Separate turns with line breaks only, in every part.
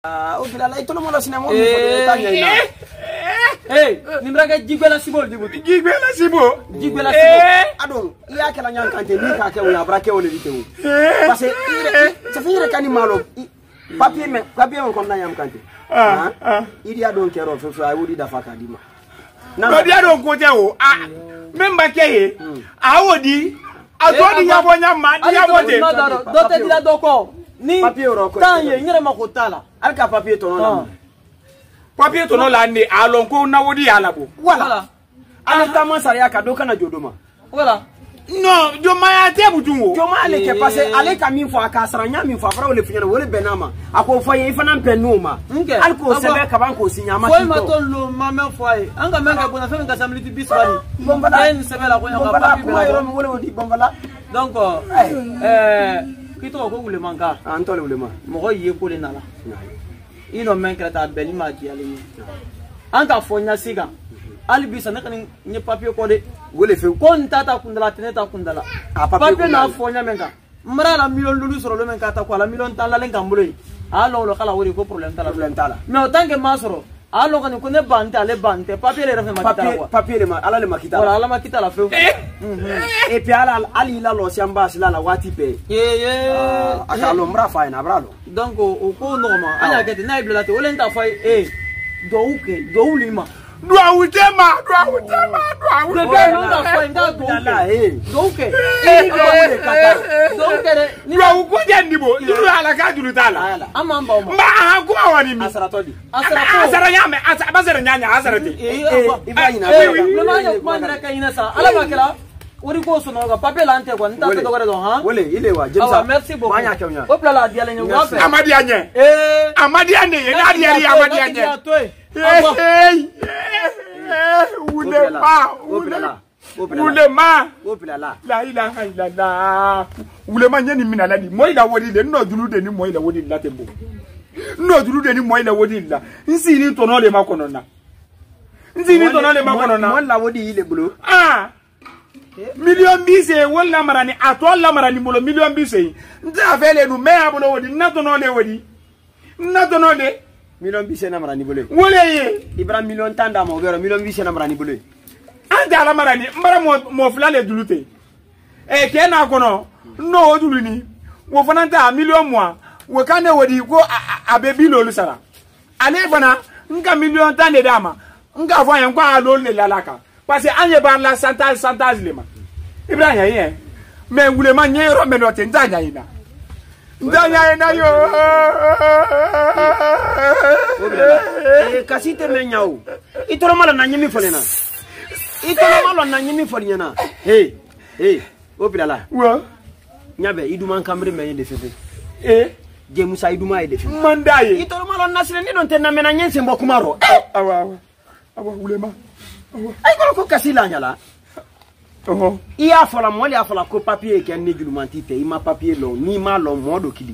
O bila la itolo mo la sinamo mi fo ta nyina. Nimraga jigwela sibo dibuti. Jigwela sibo. Jigwela sibo. Adon, iya kala nyan kante ni ka ke wona brake wona ditewu. Parce que ça fait rekani malo. Papier on kon na yam kante. Idi adon kero fe ay wodi da faka dima. Na dia don ko te o. Memba ke awodi azodi yabo nyama yabo de. Do te dira doko. Ni tanye nyere makotala. Alka papier tono la. Papier tono la ni alonko na wodi alabo. Wala. Ala tama sariya ka do kana jodoma. Wala. No, joma ya te butungo. Joma ale ke passe ale ka min fo aka saranya min fo afra wole finyana wole benama. Ako fo ye fana penuma. Alko sebe ka banko sinyama. Fo ma to lo mama fo ay. Anga menga bona fe menga samliti bisbali. Bombala en sebe la ko ya papier bela ro wole wodi bombala. Donc kito ko wule manka. Antole wule ma. Mo ye ko le nala. Ino menkra ta beli ma di ale. Anga fo nya siga. Ali bisa na kan nye papier ko de wole fe kon tata kundala teneta kundala papier na fo nya menka mara la million lulu soro lo menka ta ko la million tan la lenka mbuloy alo lo kala wori ko problème tala mais autant que masoro alo kan ko ne bante ale bante papier le refe makita quoi papier le ma ala le makita wala ala makita la fe et puis ala ali la lo siamba sila la wati pe aka lo mra fa ina bralo donc o ko normal anya kete na ibla te ole nta fa do uke do ulima Dua utema. Dua ukuja ndibo. Dua ala kaduru tala. Amamba. Mba hakuma wani mi. Asaratodi. Asara nyame. Asara nyanya. Asarati. Ibrahima. Lomanya kumandra kaina sa. Ala bakela. Uri ko sono ga papel ante ko nta to gore don ha. Wole ilewa. Jemsa. Merci beaucoup. Manya kenya. Opla la diale nyu ngafe. Amadi anye. Amadi anye. Na diari amadi anye. Ulema. La ilaha illallah. Ulema nyeni minala di moyi la wodi de no dulu de ni moyi la wodi la tembo. No dulu de ni moyi la wodi la. Nsi ni tono le makono na. Wala wodi ile bulo. Million bise wala marani atwala marani mulo million bise. Nta afele nu me abulo wodi na tono le wodi. Na tono de million bise na marani bole. Wole ye. Ibrahim million tanda mo bero million bise na marani bole. Anda ala marani mbara mo flale dulute. Ke na kono no duluni. Wo fananta million moi. Wo kane wodi ko abebi lo sara. Ale fana nka million tande dama. Nka fo yan kwa lo le lalaka. Parce que anye ban la santage lema. Ibrahim ye. Me wule ma nyero me no tenzanya ina. Ndanya yo. Kasite menyao. Itoro mala na nyimi folena. Opilala. Wa. Nyabe iduma kambre me de fefe. Jemusa iduma e de fefe. Mandaye. Itoro mala nasire ni don tenna mena nyense mbokumaro. Awa ulema. Ay ko kasila nyala. Iya fola mo ya fola ko papier ke ne julumanti te ima papier lo ni ma lo modo kili.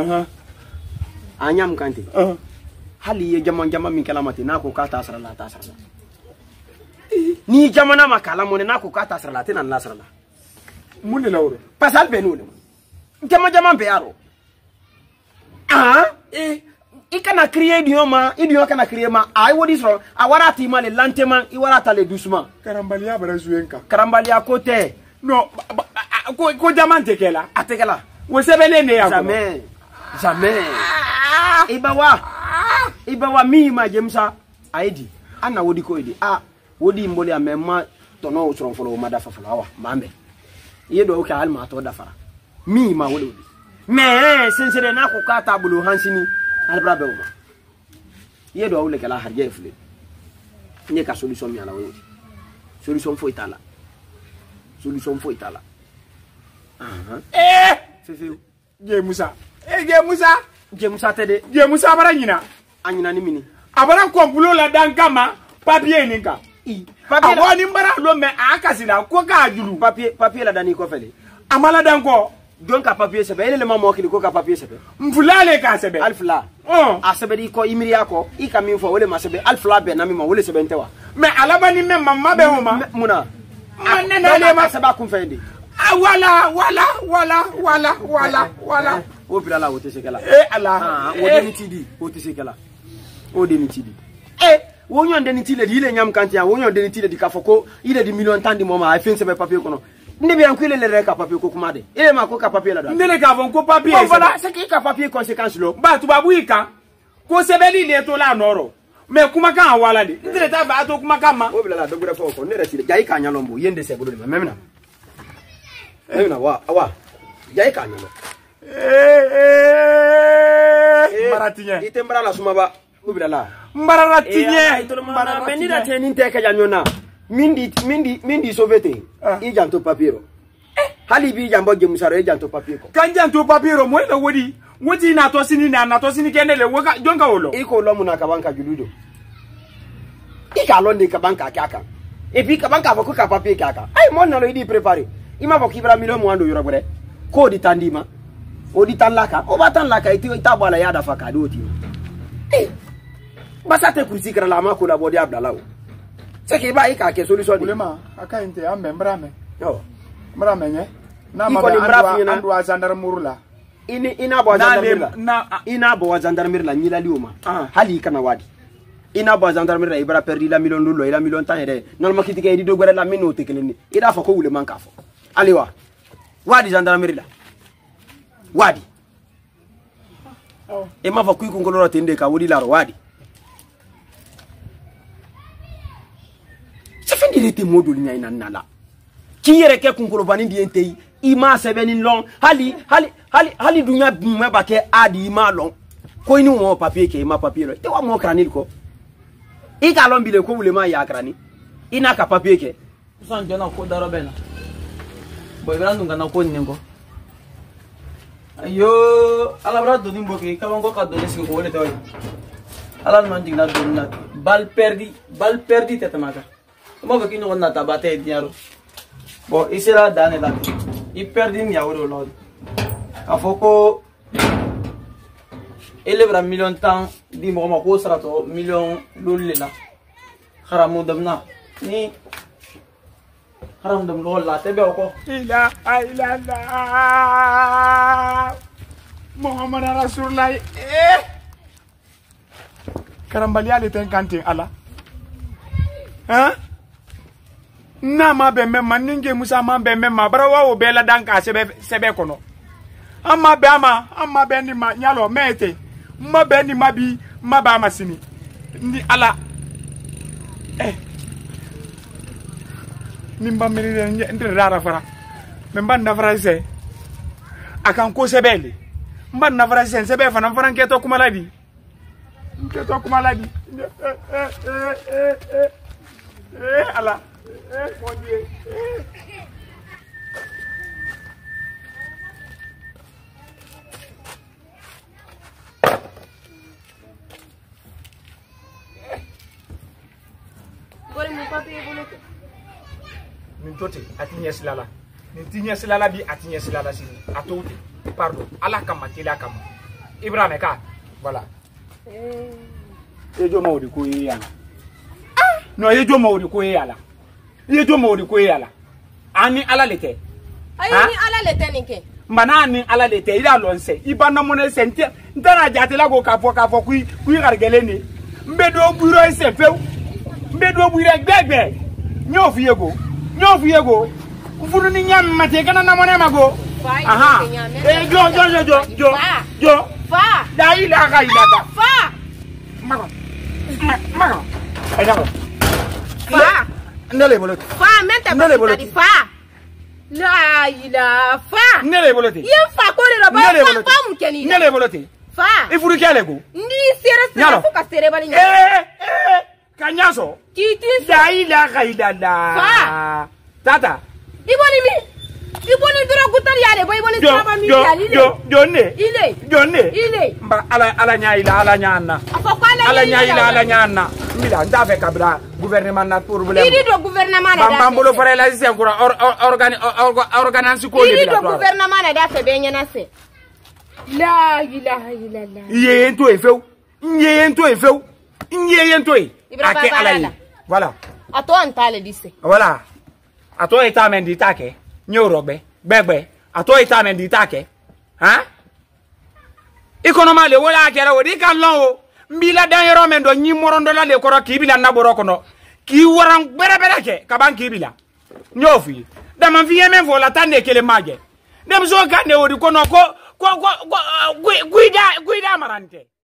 Anyam kante. Hali ye jama min kala mate na ko ka ta sara la. Ni jamana makala mo ne na ko ka ta sara la te na la sara la. Munde la woro. Pasal be no. Jama be aro. Ikana créer idioma kana créer ma ay wodi so awara tima le lantema iwara ta le doucement karambalia bara zuenka karambalia côté no ko jamante kela atekela we sebele ne ya jamais ibawa mi ma jemsa aidi ana wodi ko idi wodi mboli amema tono usron folo ma dafa folawa mambe yedo ka alma to dafara mi ma wodi mais sincere na ko ka tabulu hansini albra be uma yedo awle kala harje fle ni ka solution mi ala wo solution fo itala fefe je Musa tede je Musa bara nyina anyina ni mini abara kompulo la dankama papier ninka papier awoni mbara lo me akasila ko ka ajulu papier la dani ko fele amala danko donc à papier sebe ele le mamo ki ko ka papier sebe mfulale ka sebe alfla asebe di ko imiria ko I ka min fo wole ma sebe alfla be na mi ma wole sebe ntewa me alaba ni me mamma be homa muna manene le ma sebe kun fendi wala o bila la o te sekela
ala
o de mitidi o te sekela o de mitidi wo nyon de nitile di ile nyam kanti ya wo nyon de nitile di kafoko ile di million tan di moma ay fin se be papier kono ndi bi an ko ile le ka papier ko kuma de ile ma ko ka papier la do
ndele ka von ko papier
bon voilà c'est qui ka papier conséquence lo
ba tu babu ika ko sebeli le to la noro mais kuma kan wala de ndele ta ba to kuma kan ma
o bila la do gure fo ko ne retire jayi ka nyalombo yende se bodo ma memna memna wa jayi ka nyalo
maratinye
ite mbara la suma ba o bila la
mbara tinye
mbara meni da teni te ka janyona mindi sovete i janto papiero hali bi jambo je musaro i janto papier ko
kan janto papiero mo na wodi woti na to sini kenele woka jonka wolo
iko lo muna ka banka juludo ika londe ka banka kaka et puis ka banka ko ka papier kaka ay mon na lo idi préparer ima ko kibra million mo ando yoro bure ko di tandima o di tanlaka o batanlaka iti tabala yada fakado oti basate kusikira la ma ko la bodi abdallah c'est que ba ika ke solution di
lema aka inte ambe mbrame
yo
mbrame nye na
ma
andu a gendarmerie la
ina bo gendarmerie la ina bo gendarmerie la nyila lioma hali kana wadi ina bo gendarmerie la ibra perdi la million lolo ila million tan ede normal kitike edi do gore la mino tekeleni ida fa ko wule man kafo aliwa wadi gendarmerie la wadi e ma fa ku ko ngolo tende ka wodi la wadi il était modul nya nala ki yere ke kunkolo bani di entei ima sebeni long hali dunya me bake adi ima long ko ni won papier ke ima papier te wa mo kranil ko i ka lon bile ko wule ma ya krani ina ka papier ke
san jona ko daro bena boy brandu ngana ko ningo ayo ala brado nimbo ke ka wango ka do leski ko wole toy ala non digna do na bal perdi tete maga mo ko kino na tabate diaro bo isera dane la I perdi mi awro lo afoko elebra million tan di mo ma ko sarato million lulila kharamu damna ni haram dam lo la tebe ko
ila Muhammad Rasulullah karambali ale ten kantin ala na ma be memma ninge musa ma be memma brawa o be la danka sebe kono amma be ni ma nyalo mete ma be ni ma bi ma ba masini ni ala nimba meri ndre rara fara memba na fara se akan ko sebele mba na fara se sebe fana fara nketo kumaladi ala mon Dieu
Boleh mon papier boleh tu.
Mintote atinya silala. Mintinya silala bi atinya silala sini. Atouti. Pardon. Ala kama tila kama. Ibrahim ka. Voilà. Ejo mawdi ko yala. No ejo mawdi ko yala. Ejo mawdi ko yala. Ani ala lete.
Ayi ni ala lete ninke.
Mbana ni ala lete ila lonse. Ibana mona sente. Ndana jatela go kafo kui gargeleni. Mbedo bureau se feu. Mbedo bureau gbegbe. Nyofu yego. Kufunu ni nyam mate kana na mona mago. Aha. Jo.
Fa.
Da ila ga ila da.
Fa.
Mago. Ay nako.
Fa.
Ndele boloti.
Fa mente ba di fa. La ila fa.
Ndele boloti.
Yen fa ko le ba fa mu keni.
Ndele boloti.
Fa.
Ifuru kele go.
Ndi sere fu ka sere bali nya.
Kanyaso.
Kiti
da ila ga ila da.
Fa.
Tata.
Iboni dura gutar yale boy iboni traba mi yali ile
mba ala nya na ala nya na mila ndafe kabla gouvernement na problème
idi do gouvernement na
bamba mbolo fare la c'est encore organisation ko
idi do gouvernement na da fe benya na se la ilaha illallah
yento efeu ake ala yi voilà
ato antale dise
voilà ato eta mendi take nyoro gbegbe ato eta mendi take Ekonoma le wala kera wodi kan lon o. Mbila dan yoro men do nyi morondo la le koro kibila na boro kono. Ki waran bere bere ke kaban kibila. Nyofi. Da man fiye men vola tande kele mage. Dem so kan ne wodi kono ko guida marante.